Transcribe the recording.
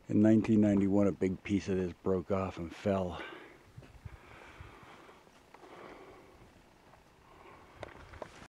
In 1991, a big piece of this broke off and fell.